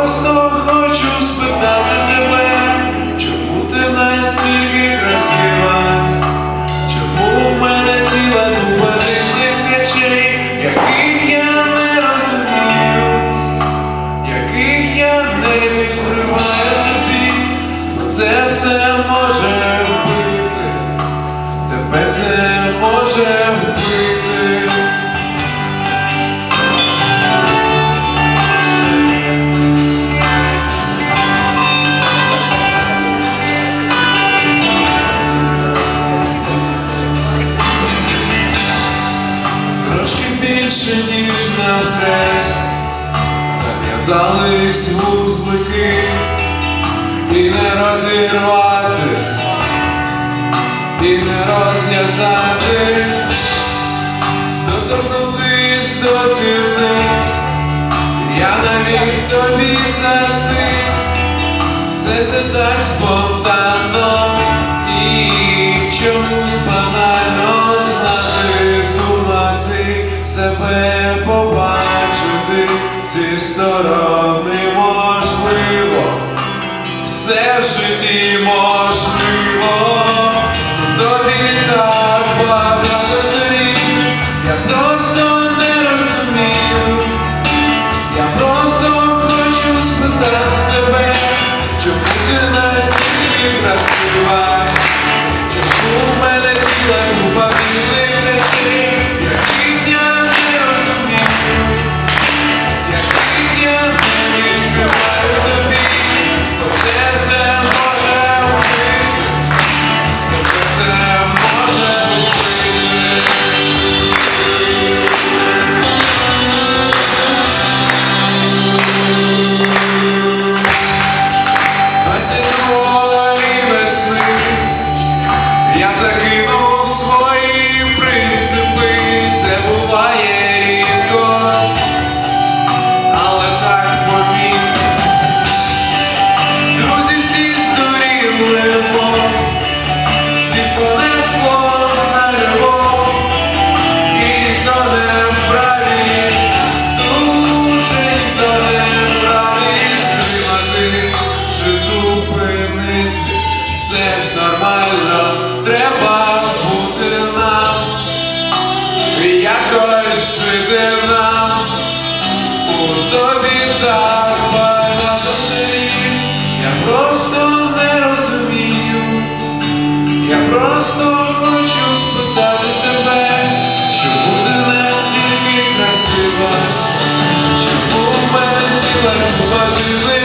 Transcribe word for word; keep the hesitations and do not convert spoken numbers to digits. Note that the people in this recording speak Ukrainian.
просто хочу спитати тебе, чому ти настільки красива, чому в мене ціла купа дивних речей, яких я не розумію, яких я не відкриваю тобі, бо це все може вбити, тебе це може вбити. Більше, ніж на хрест, зав'язались вузлики, і не розірвати, і не розв'язати, доторкнутись до сірниць, я навік тобі застиг, все це так спонтанно і чомусь банально знати, думати, себе побачити зі сторони можливо, все в житті можливо, тобі так багато сторін, я просто не розумію, я просто хочу спитати тебе, чому ти настільки красива, чому в мене ціла купа білих речей, яких я не розумію, яких я не відкриваю тобі, бо це все може вбити, бо це все може вбити. Двадцять другої весни я закинув свої принципи, це буває рідко, але так помітно. Друзі всі здуріли, всі понесло на любов, і ніхто не вправі, тут же ніхто не вправі стримати чи зупинити, це ж нормально, треба бути нам, якось жити нам, у тобі так багато сторін, я просто не розумію, я просто хочу спитати тебе, чому ти настільки красива, чому в мене ціла купа дивних